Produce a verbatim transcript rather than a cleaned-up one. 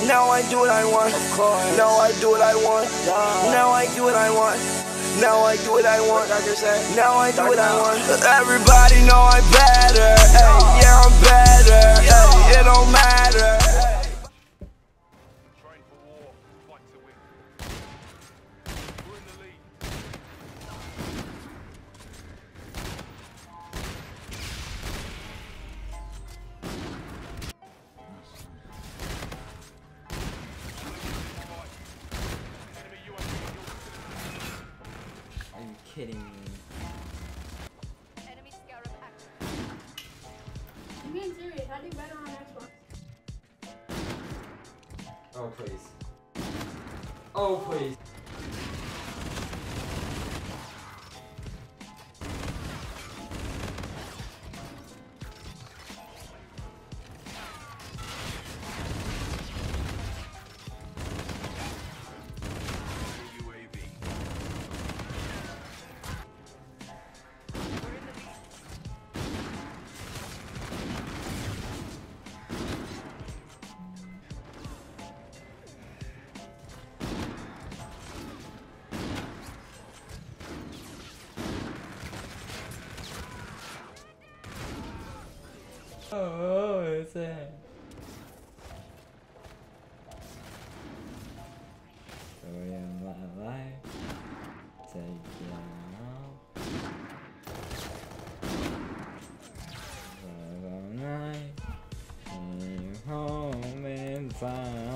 Now I do what I want. Of course. Now I do what I want. Yeah. Now I do what I want. Now I do what I want. Now I do what I want. Everybody know I'm better. Ay, yeah, I'm better. Ay, it don't matter. Train for war, fight to win. We're in the lead. Are you kidding me? Enemy scarab active. I'm being serious. I do better on Xbox. Oh please. Oh please. U A V. Oh, it's a story of my life. Take it out. All night. Came home and found